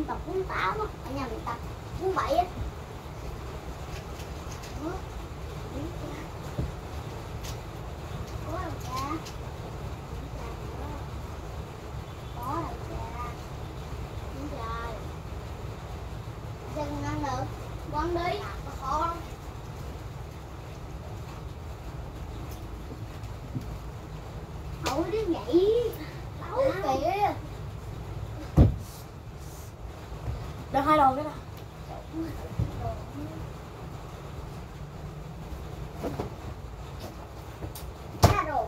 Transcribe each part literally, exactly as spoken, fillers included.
trong tập bốn tám á, ở nhà mình tập bốn bảy á. Có đâu cha. Có đâu cha. Đúng rồi. Sao con ăn được? Con đi. Con. Ôi đi nhảy. Đâu kìa. Được hai đồ cái nào. Ba đồ.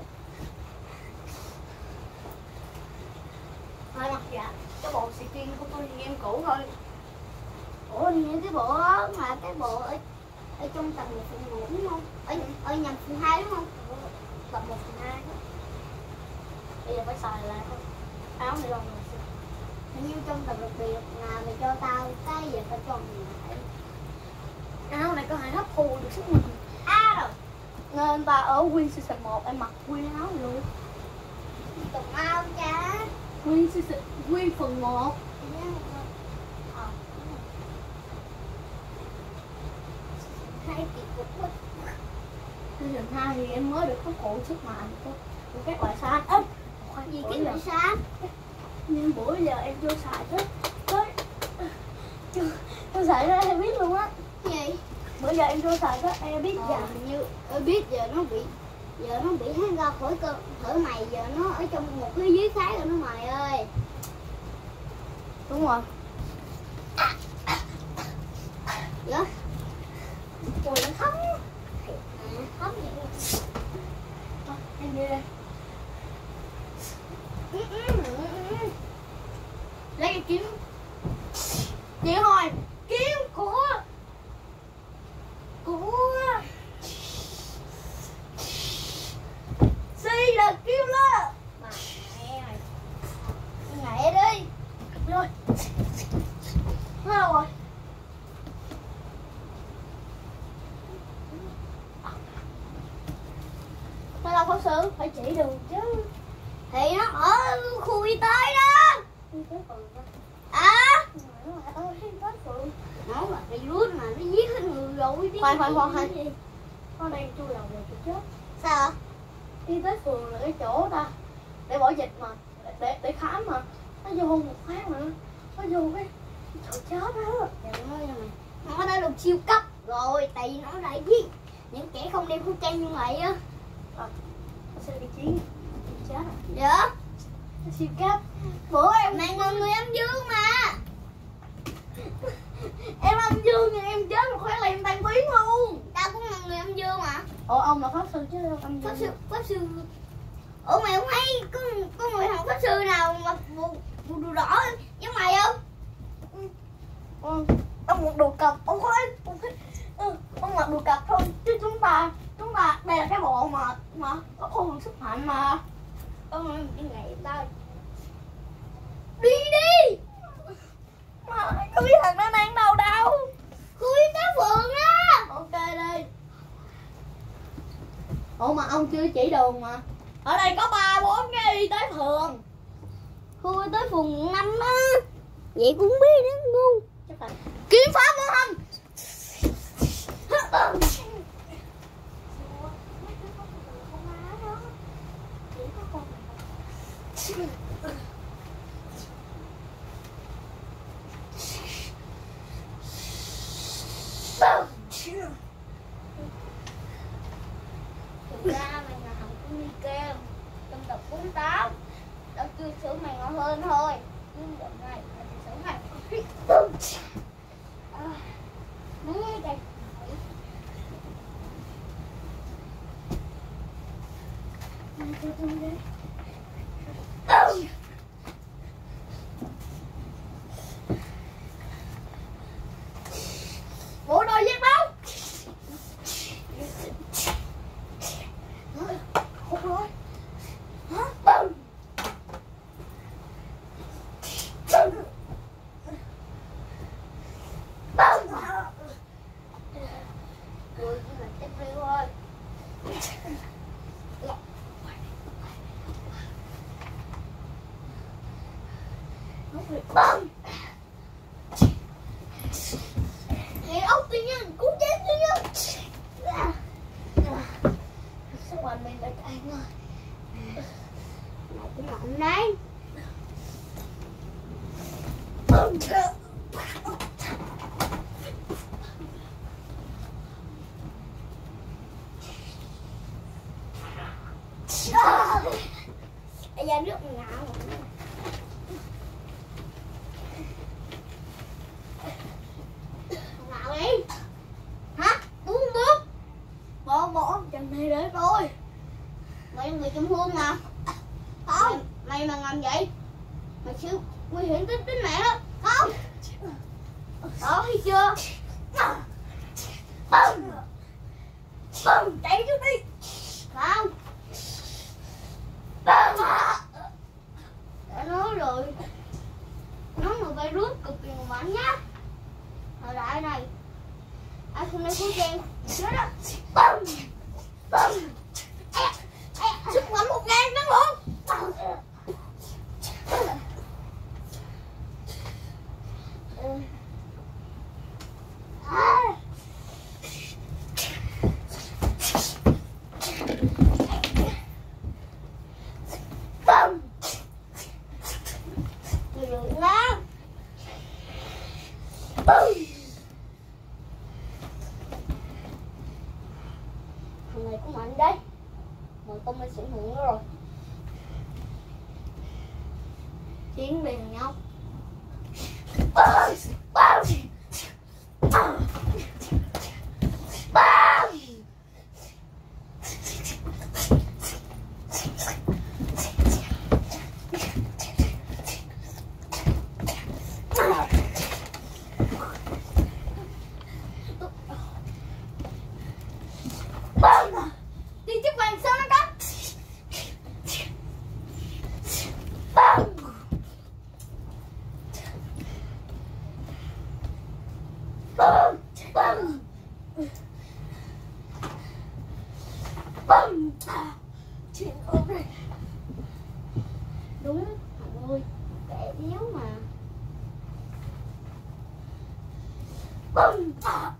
Hai mặt dạ. Cái bộ xì tin của tôi thì em cũ thôi. Ủa những cái bộ á, mà cái bộ ở, ở trong tầng một phần một đúng không? Ở, ở nhầm phần hai đúng không? Tập một phần hai đó. Bây giờ phải xài lại thôi. Áo này lon rồi xưa. Hình như trong tập đặc biệt là mày cho tao cái gì phải cho mày lại. Áo này có thể hấp thu được sức mạnh. À rồi. Nên ta ở Win Season một em mặc Win áo này luôn. Tụi mau cha. Win Season Win phần một. Ờ. Hai kỳ cục quá. Season hai thì em mới được hấp thụ sức mạnh của, của các loại sáng. Ơ, Khoan gì cái loại sáng? Nhưng bữa giờ em chưa xài tới tới chưa, chưa xài tới em biết luôn á. Gì? Bữa giờ em chưa xài tới em biết Ờ, giờ. hình như em biết giờ nó bị giờ nó bị hết ra khỏi cơ thở mày, giờ nó ở trong một cái dưới khác rồi nó mày ơi. Đúng rồi. Dạ. Ôi nó thấm. À, không vậy. À, em đi đây. Ừ, ừ, ừ, ừ. Lấy cái kiếm. Chị hồi kiếm của của Si là kiếm đó. Mà mẹ ơi. Nhảy đi. Rồi. Hết rồi. Đây là phó sư phải chỉ đường chứ. Thì nó ở khu y tế đó. Đi tới phường đó. À. Nó lại ở tới phường. Nó là virus mà nó giết hết người rồi. Khoan khoan khoan khoan. Con đang chui đầu vào chỗ chết. Sao ạ? Đi tới phường là cái chỗ ta để bỏ dịch mà, để để khám mà nó vô một phát mà nó vô cái chỗ chết đó. Trời ơi mày, nó đã được siêu cấp rồi, tại vì nó lại giết những kẻ không đeo khẩu trang như vậy á. À, nó sẽ đi chiến chết à. Dạ. Nó siêu cấp. Bữa em Mày là người âm dương mà. em âm dương nhưng em chết một phát là em tan biến luôn. Tao cũng là người âm dương mà. Ủa ông là pháp sư chứ đâu âm Pháp dương. sư, pháp sư. Ủa mày không thấy có, có người thằng pháp sư nào mà bộ bộ đồ đỏ giống mày không? Ừ. Ông mặc đồ cặp, ông có ừ, ông mặc đồ cặp thôi chứ chúng ta chúng ta đây là cái bộ mà mà có khung sức mạnh mà. Ông đi ngày tao Đi đi. Mà có biết thằng nó đang đâu đâu. khui tới phường á. Ok đi. Ủa mà ông chưa chỉ đường mà. Ở đây có ba bốn cái y tế phường. Khui tới phường năm á. Vậy cũng biết đó ngu. Chắc là Kiếm pháp của không? Thực ra mày là học của Mikel trong tập bốn tám. Tao chưa sửa mày ngon hơn thôi. Nhưng đợt này mày sẽ sửa mày. À, mấy đây. bộ đôi dép đâu. Hụt rồi. Hả? Bông. Bông. Ui, nhưng mà chết riêu ơi. Bông. Hoàng mình đã chạy rồi. Mày cũng mạnh đấy. Bây giờ nước ngạo. Ngạo đi. Hả? Bốn bước. Bỏ bỏ chân này để tôi. Mày là người trong hương mà. Không. Mày, mày mà làm vậy mày siêu nguy hiểm tới tính mẹ đó. Không. Đó thấy chưa? Bum. Bum, chạy trước đi. Không. Bum. Đã nói rồi. Nó là virus cực kỳ mạnh nhá. Thời đại này ai không đeo khẩu trang chết đó. Bum. Bum. Sức mạnh một ngàn năng lượng. Bum. Người được lắm. Bum. Thằng này cũng mạnh đấy. Mà tao mới sử dụng nó rồi. Chiến liền nhau. Bum. Bum. Bum. Bum. Bum. Đi chiếc vàng sao nó cắt. Bum. Bum. Bum. Bum. Chuyện ốm này. Đúng thằng ơi, kẻ yếu mà. Bum.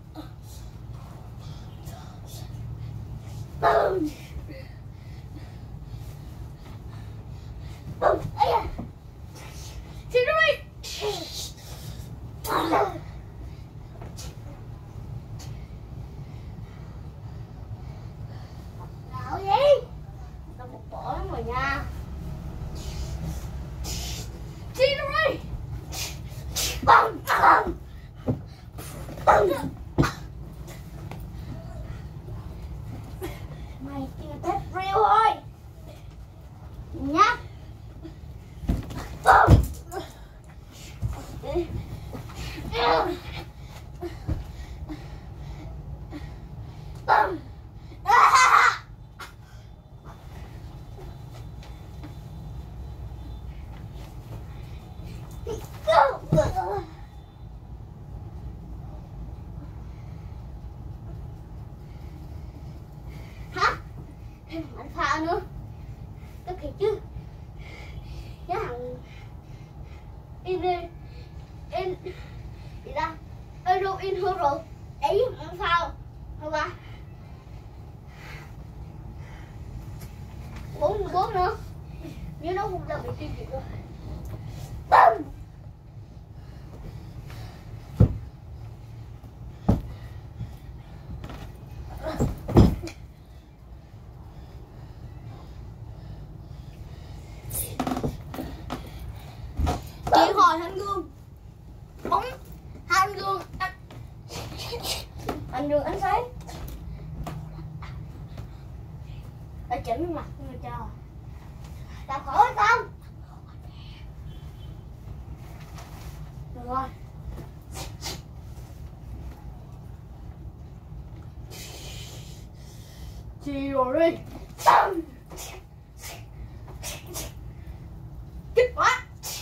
Bum. Bum. Ây da. Xin lỗi. Nào gì? Tao một bỏ lắm rồi nha. Xin lỗi. Bum. Bum. Bum. Mày chỉ là test real thôi. Nhá. Bum. Bum. Hả? Anh pha nữa. Tức thiệt chứ. Cái thằng in in in gì ta? Euro in hero ấy anh pha không ba? Bốn mươi bốn nữa. Nếu nó không ra bị tiêu diệt rồi. Bum. Chị hỏi anh Gương. Bóng hai anh Gương anh anh Gương anh thấy đã chỉnh mặt người cho Tao khỏi không? được rồi. Chị rồi đi. Bum. Kích quá.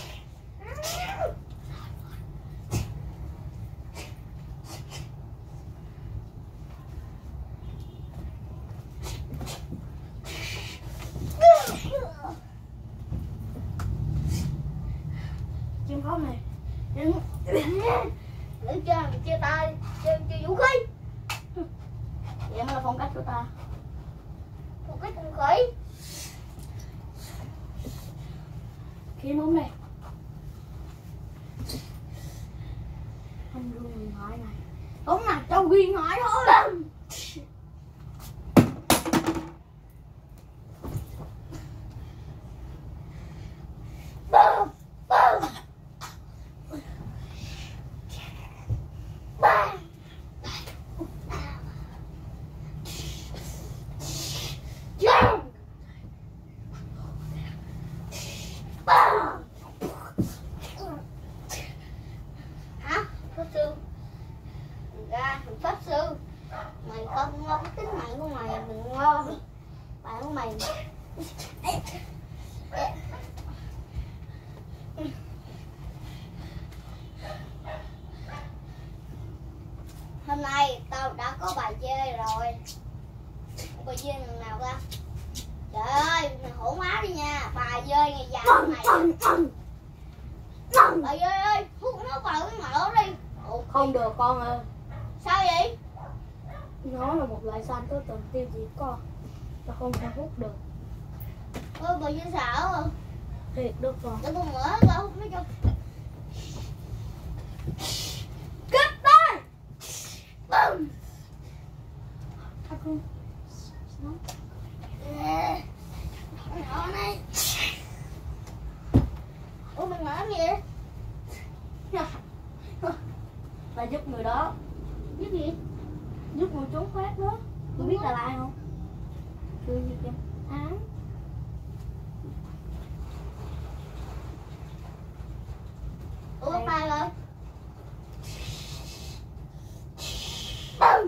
Chim pháo này. Đừng Đừng chơi mày chia tay. Chơi, chơi vũ khí. Vậy mới là phong cách của ta. một cái con khỉ. Kiếm ốm này. Không đưa điện thoại này. Đúng là cho ghi ngoại thôi. Bum, bum. Bum. Jump. Bum. Hả? Pháp sư. Ra thằng pháp sư. Mày không ngon cái tính mạng của mày đừng ngon. Bạn của mày. Hôm nay tao đã có bài dê rồi. Bài dê lần nào ta? Trời ơi, mày hổ má đi nha. Bài dê ngày dài của mày. Bài dê ơi, hút nó vào cái mỡ đi. Không được con ơi. Sao vậy? Nó là một loại xanh có cần tiêu diệt con. Tao không thể hút được. Ôi bài dê sợ rồi. Thiệt được rồi. Để con mở ra hút nó cho. Kết tay. Bum. À, con. Nó này. Ủa mình mở gì vậy? Là giúp người đó. Giúp gì? Giúp người trốn thoát đó. Người biết là ai không? Người gì kìa? Án. Ủa tay rồi. Bum.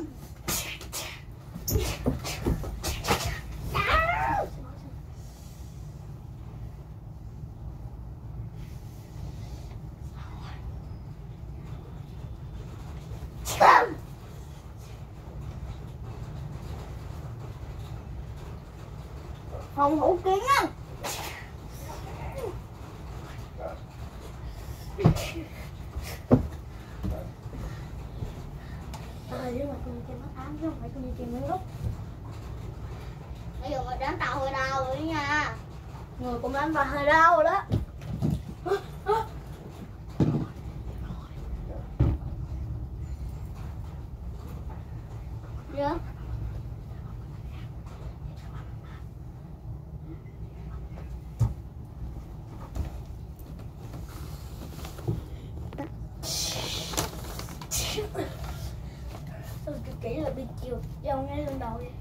Bum. Không hủ kiến á. Ờ, nhưng mà con đi chơi mất ám chứ không phải con đi chơi mấy lúc. Bây giờ mày đánh tao hơi đau rồi nha. Người cũng đánh vào hơi đau rồi đó. Dạ. Sao cái kỹ là bị chiều dao ngay lên đầu vậy?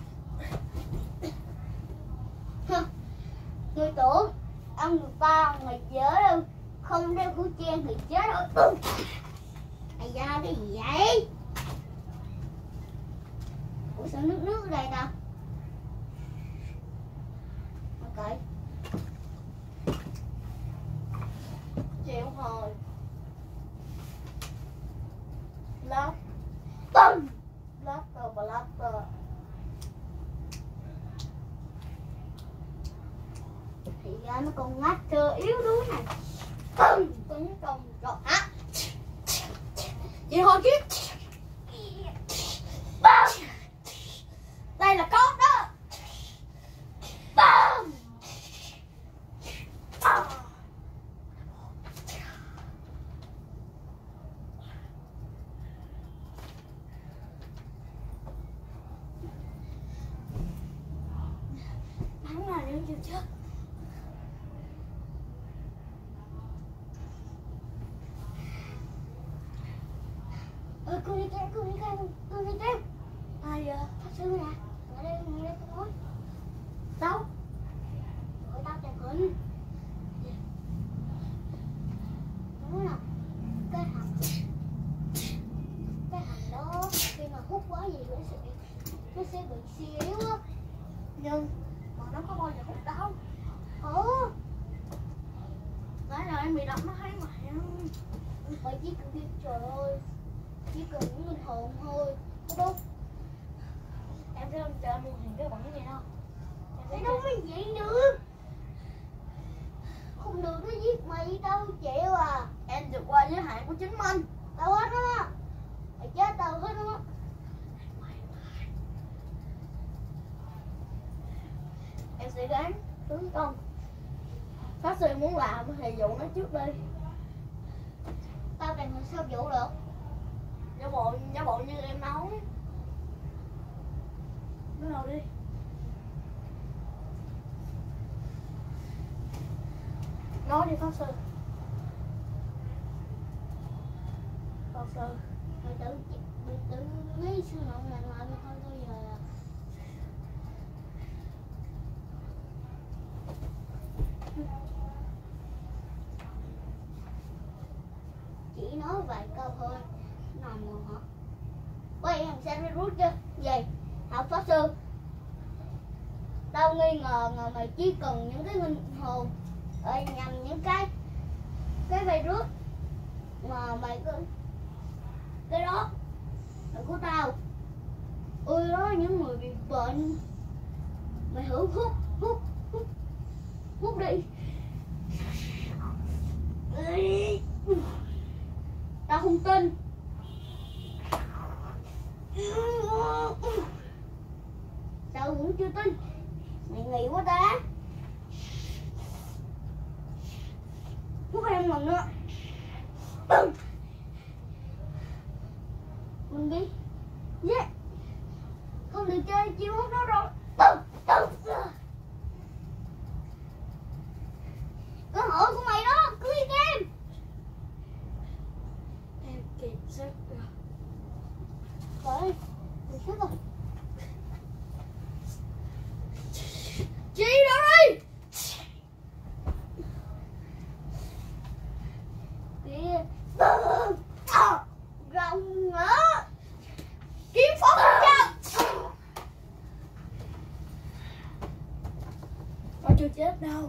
Người tưởng ăn người ta mày nhớ đâu. Không đeo khẩu trang thì chết rồi. Ây da cái gì vậy? Ủa sao nước nước ở đây ta? Ok. Chịu hồi. Lát. Bum. Lát tờ và lát tờ. Thì ra nó còn ngắt cơ yếu đuối này. Bum. Tấn công Rồi hả? chị hồi kiếp. Bum. Đây là cốt đó. Bum. Bum. Bắn là nếu chưa chết. Ôi cô đi kéo, cô đi kéo, cô đi kéo. Ai vậy? Pháp sư nè. Ở đây, ở đây tôi nói. Đâu? Gọi tao chụp hình. Nói nào. Cái thằng Cái thằng đó khi mà hút quá gì nó sẽ Nó sẽ bị suy yếu á. Nhưng mà nó có bao giờ hút đâu. Ồ. Nãy giờ em bị đập nó thấy mà em. Mày chỉ cần biết trời ơi. Chỉ cần những linh hồn thôi. Có đúng. Em thấy không chờ mua hàng cái bẩn vậy đâu. Mày đâu mới vậy được. Không được nó giết mày đâu chịu à. Em vượt qua giới hạn của chính mình. Tao hết á. Mày chết tao hết á. em sẽ gán tấn công. Pháp sư muốn làm thì dụ nó trước đi. Tao làm sao dụ được? Giả bộ, giả bộ như em nói. Bắt đầu đi. Nói đi Pháp sư. Pháp sư. Mày tự mày tự nghĩ sao nào làm lại mà thôi bây giờ. Chỉ nói vài câu thôi. Nằm rồi hả? Quay em xem virus chứ. Gì? Học pháp sư. Tao nghi ngờ ngờ mày chỉ cần những cái linh hồn ở nhằm những cái cái virus mà mày cứ cái đó là của tao. Ôi đó những người bị bệnh mày thử hút hút hút hút đi. Tao không tin. Tao cũng chưa tin. Mày nghĩ quá ta. Hút em lần nữa. Mình đi. Yeah. Không được chơi chiêu hút nó rồi. Cơ hội của mày đó. Cứ đi game. Em kiệt sức rồi. Rồi. Kiệt sức rồi. Chi đâu đi. Kìa. Rồng nữa. Kiếm phóng cho. Nó chưa chết đâu.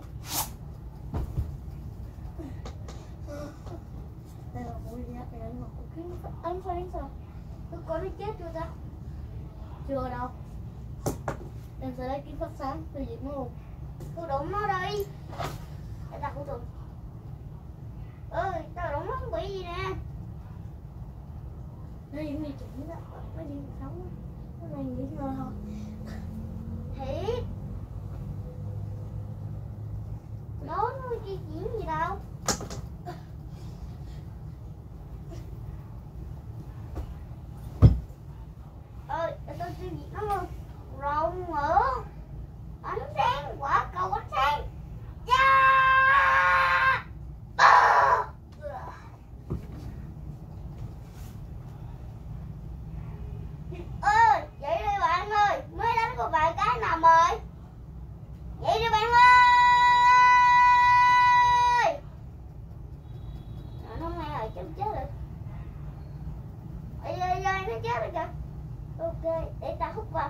Đây là mũi nhát để đánh một kiếm đánh sao đánh sao. Tôi có nó chết chưa ta? Chưa đâu. Em sẽ lấy kiếm phát sáng tôi diệt nó luôn. Tôi đụng nó đi. Để tao cũng đụng. Ơi, tao đụng nó không bị gì nè. Nó những gì chuẩn đó. Nó đi sống. Nó này nghỉ ngơi thôi. Thiệt. Nó nó di chuyển gì đâu. Ơi, để tao tiêu diệt nó luôn. Rồng nữa. Ánh sáng, quả cầu ánh sáng. Yeah! À! Ơi, vậy đi bạn ơi. Mới đánh có vài cái nằm rồi. Vậy đi bạn ơi. Nó nghe rồi, chấm chết rồi. Ây ây ây, nó chết rồi kìa. Ok, để ta hút vào.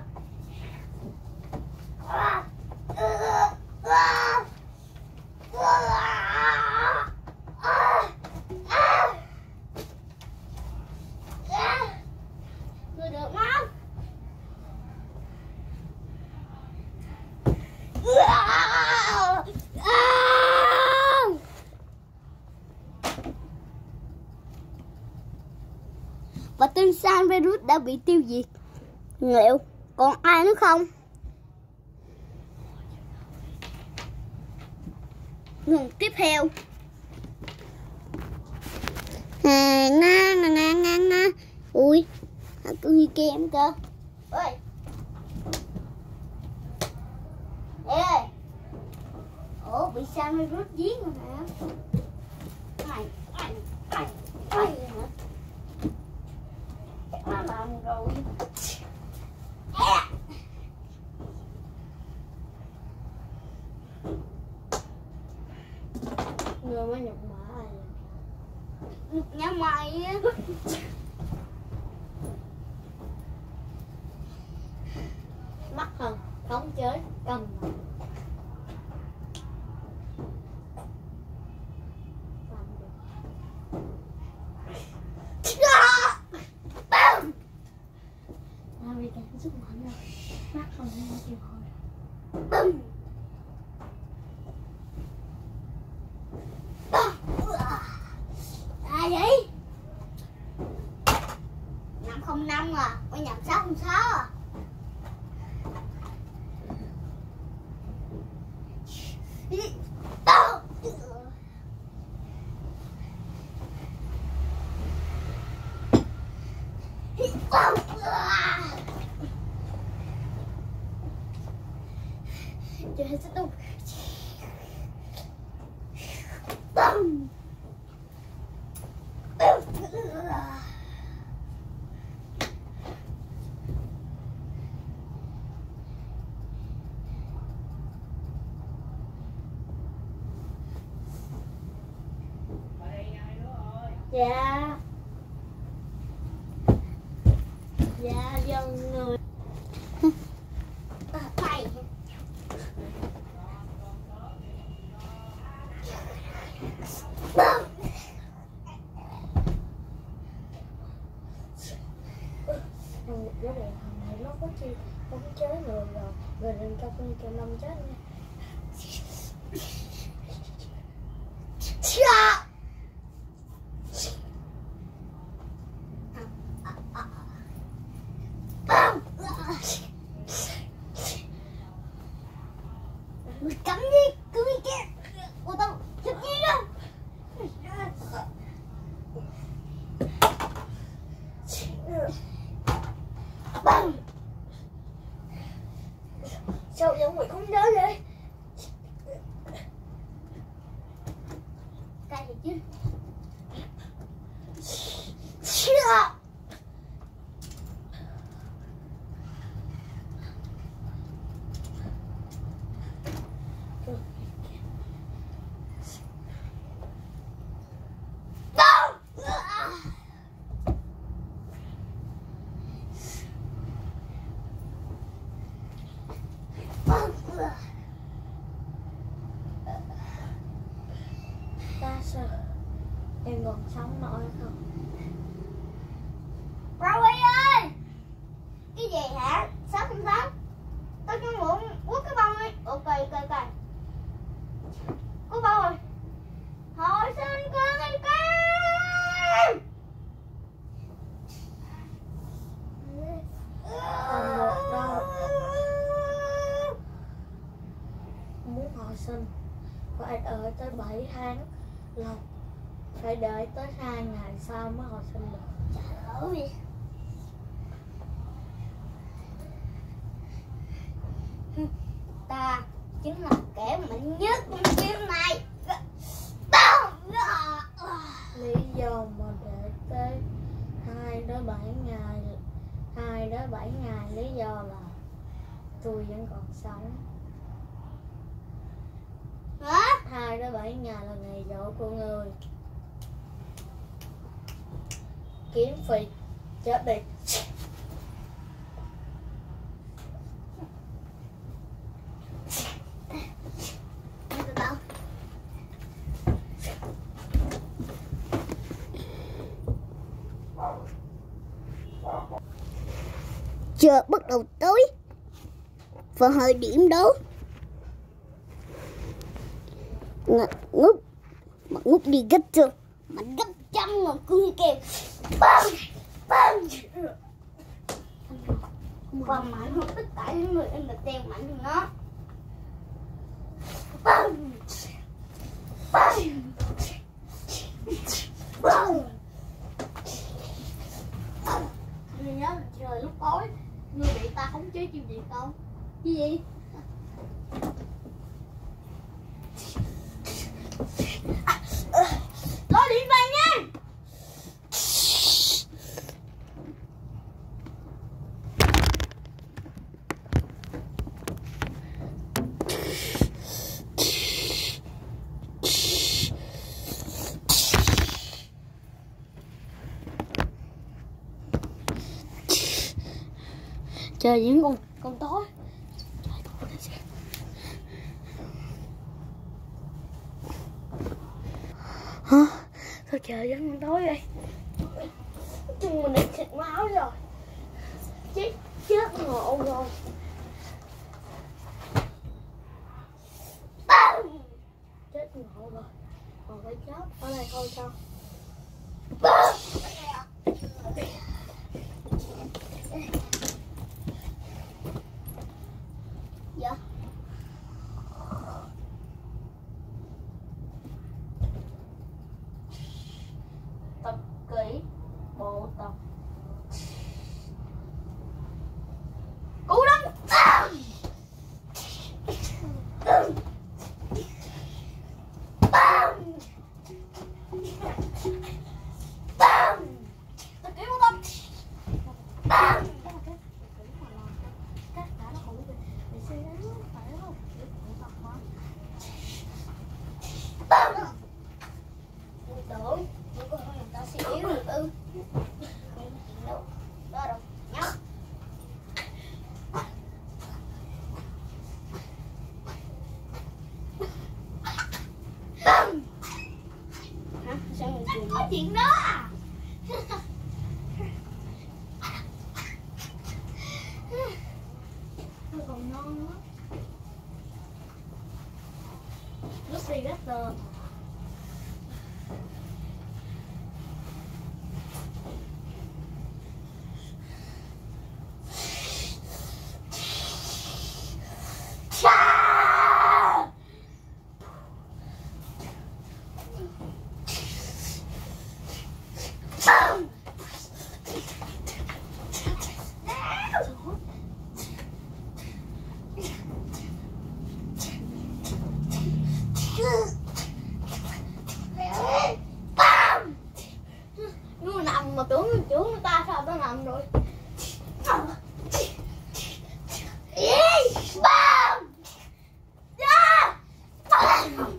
À, à, à, à, à. Người được không? Và tên San virus đã bị tiêu diệt. Liệu còn ai nữa không? Nguồn tiếp theo. À, na na na na na. Ui, cứ như kem cơ. Ơi. Ê. Ủa bị San virus giết rồi hả? Ai ai ai ai hả? Chắc nó làm rồi. Người mới nhập mã này. Nhà mày á. Mắc hơn, khống chế, cầm mà. Nào bị cảnh sức mạnh rồi. Mắc hơn nên chịu hồi. Ai vậy? năm không năm à, mới nhầm sáu không sáu à. Chơi hết sức tung. Bum. Dạ. Dạ dân người. À, thầy. Cái này thằng này nó có chi nó có chế người rồi rồi đừng cho con cho năm chết nha. Mày cắm đi, cứ đi kia. Ủa tao chết gì đó. Bang. Sao vậy mày không nhớ vậy? Cái gì chứ? Chưa. Ta sợ em còn sống nổi không? Rowie ơi! Cái gì hả? Sao không sống? Tao cho mượn quất cái bông đi. Ok ok ok. Có bông rồi. Hồi sinh con em con! Còn một đâu. Muốn hồi sinh phải đợi tới bảy tháng lâu, phải đợi tới hai ngày sau mới hồi sinh được. Trời ơi, ta chính là kẻ mạnh nhất trong game này. Lý do mà để tới hai đến bảy ngày, hai đến bảy ngày lý do là tôi vẫn còn sống. Hả? Hai đến bảy ngày là ngày dỗ của người. Kiếm phì chết đi. Giờ bắt đầu tới và thời điểm đó ngút mà ngút đi gấp chưa mà gấp trăm ngàn cương kèm bang bang và mạnh hơn tất cả những người em được teo mạnh hơn nó. Bang bang bang. Anh nhớ trời lúc tối người bị ta khống chế chim gì không? Cái gì? Gọi điện về nha. Trời những con con tối. Hả? Sao trời vẫn còn tối vậy? Chân mình đã xịt máu rồi. Chết chết ngộ rồi. Chết ngộ rồi. Còn phải chết ở đây thôi sao? Dạ. Tập kỹ bộ tập. Cú đánh. chuyện đó à? Nó còn non nữa. Lúc đi rất tờ. Nhưng mà nằm mà tưởng tưởng người ta sao tao nằm rồi. Bam! Yeah! Bam!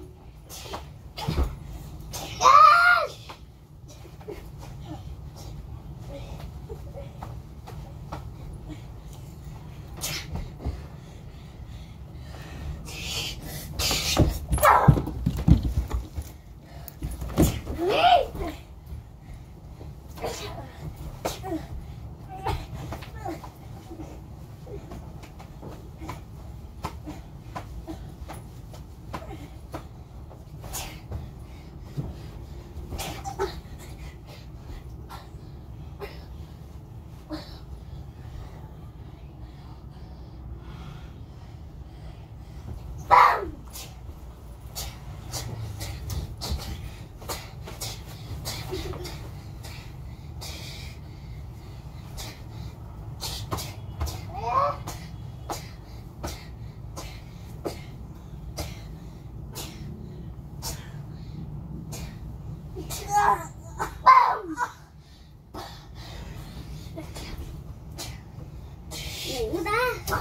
Ngủ ta.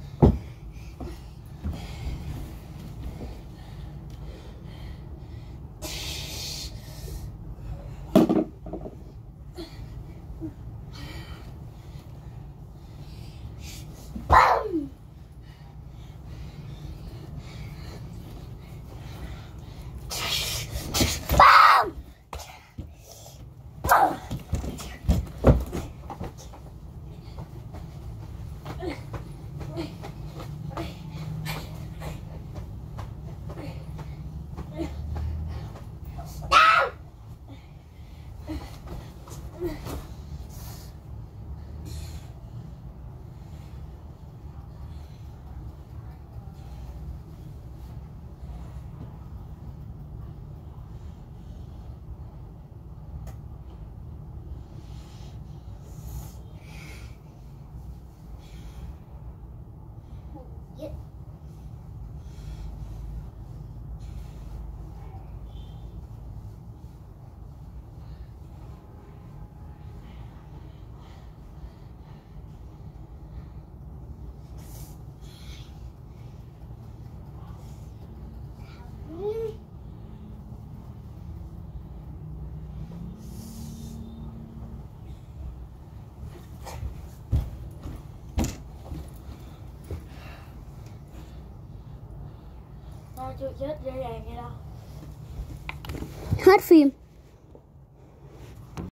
Bam! Bam! Yeah. Tao chưa chết dễ dàng vậy đâu. Hết phim.